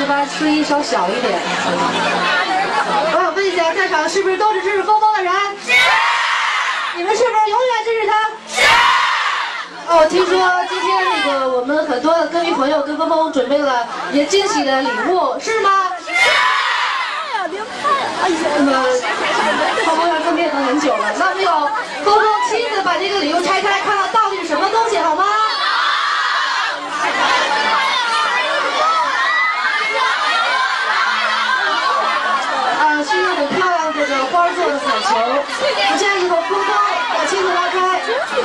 示范声音稍小一点。我想问一下，在场是不是都是支持峰峰的人？是。你们是不是永远支持他？是。哦，听说今天那个我们很多的歌迷朋友跟峰峰准备了也惊喜的礼物，是吗？是。那么峰峰要跟别等很久了，那我们有峰峰亲自把这个礼物拆开，看看到底是什么东西，好吗？是一个很漂亮这个花做的彩球，我现在一会儿峰峰把亲自拉开。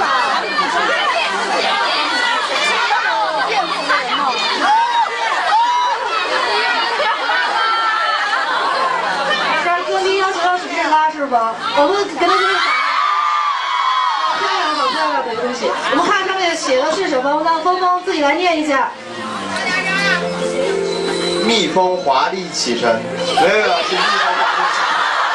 但是歌迷要求要使劲拉是吧？我们给他就是漂亮好漂亮的东西。我们看上面写的是什么，我们让峰峰自己来念一下。 蜜蜂华丽启程，没有，是蜜蜂华丽启程。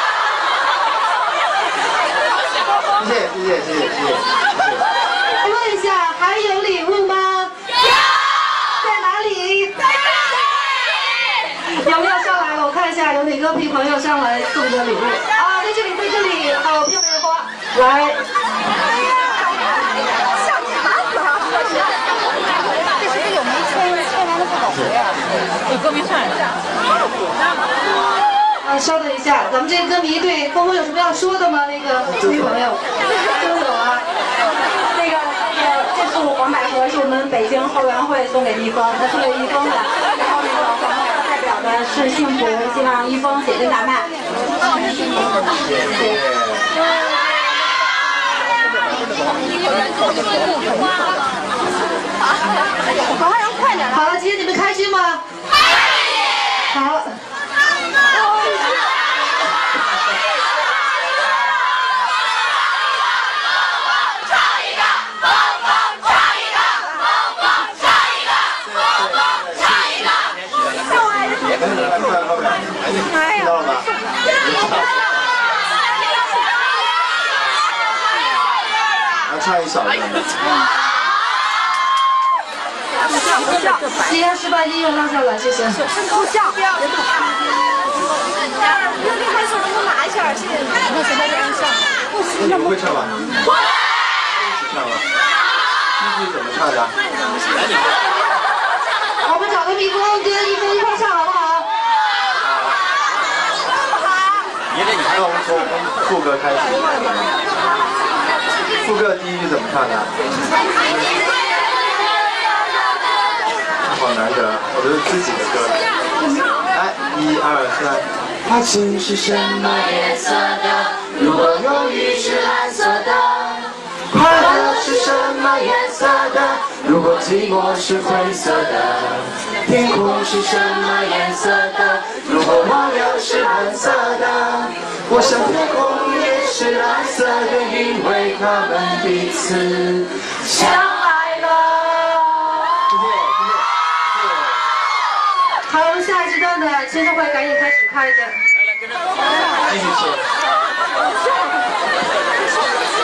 谢谢。 问一下，还有礼物吗？有。在哪里？在这里。有没有上来了？我看一下有哪个朋友上来送的礼物啊？在这里，好，漂亮的花，来。 这是不是有没签完的不好回啊？有歌迷上来。 稍等一下，咱们这个歌迷对峰峰有什么要说的吗？那个歌迷朋友，说走啊。 这是黄百合，是我们北京后援会送给一峰，他送给一峰的。然后黄百合代表的是幸福，希望一峰写真大卖。好，让快点。 好了，今天你们开心吗？好。 听到了吗？要唱一小段的。 西安示范音乐拉上来，谢谢。 录像。那厉害手能给我拿一下，谢谢。那现在这样唱。 你们会唱吗？会。一起唱吗？第一句怎么唱的？ 我们找个蜜蜂跟一峰一块唱好不好？ 那我们从副歌开始。副歌第一句怎么唱的？好难得，我都是自己的歌。来，1、2、3。爱情是什么颜色的？如果忧郁是蓝色的。快乐是什么颜色的？如果寂寞是灰色的。天空是什么颜色的？如果忘了是蓝色的。我想天空也是蓝色的，因为他们彼此相爱了。 好，我们下一时段的签售会赶紧开始开一下。 继续写。